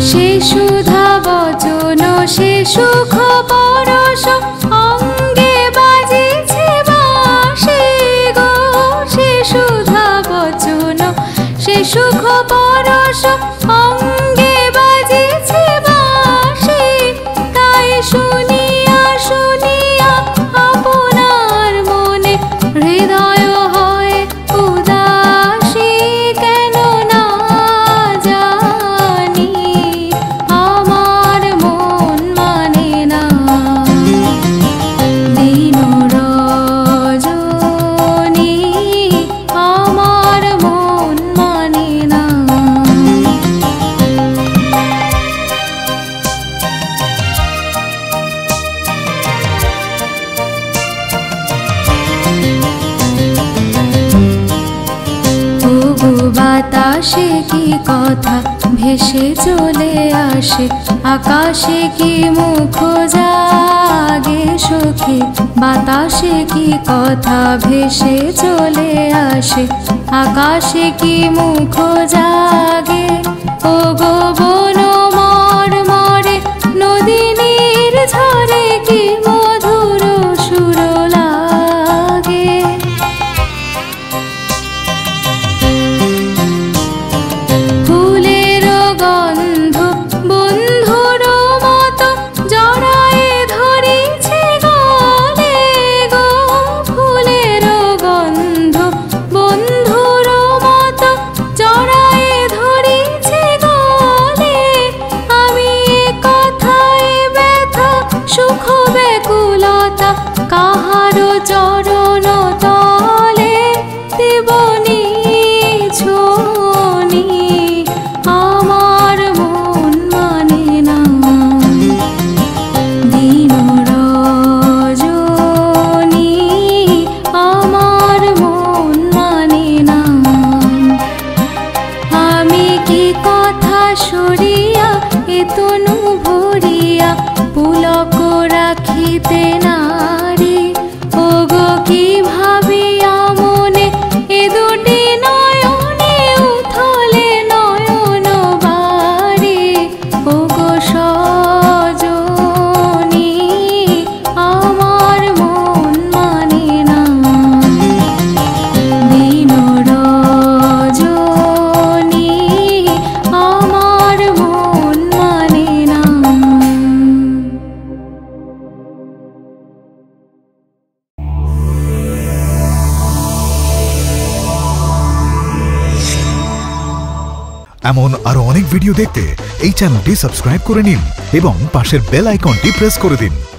সে সুধা বচন সে সুখ পরশ অঙ্গে বাজিছে বাঁশি গো। সে সুধা বচন সে সুখ পরশ অঙ্গে বাজিছে বাঁশি। তাই শুনিয়া শুনিয়া আপনার মনে হৃদয় হয় উদাসী। কেন না জানি আমার মন মানে না। দিন রজনী আমার মন মানে না। ওগো বাতাসে কি কথা ভেসে চলে আসে, আকাশে কি মুখ জাগে সখী। বাতাসে কি কথা ভেসে চলে আসে, আকাশে কি মুখ জাগে। ওগো বন মর্মরে নদীনীর ঝরে কি মধুর সুর লাগে। ফুলের গন্ধ বন্ধুর মতো জড়ায়ে ধরিছে গলে গো। ফুলের গন্ধ বন্ধুর মতো জড়ায়ে ধরিছে গলে। আমি কথায় ব্যথা সুখ ব্যাকুলতা কাহারো চরণ তলে দেবনি ছোনি আমার মন মানে না। দিন রজনী আমার মন মানে না। আমি কি কথা সরিয়া এ তনু ভরিয়া পুলক রাখিতে নারী। ওগো কি ভাবিয়া মনে এ দুটি নয়নে উথলে নয়ন বাড়ি। ওগো সজনী আমার মন মানে না। দিন রজনী আমার মন মানে না। এমন আরো অনেক ভিডিও দেখতে এই চ্যানেলটি সাবস্ক্রাইব করে নিন এবং পাশের বেল আইকনটি প্রেস করে দিন।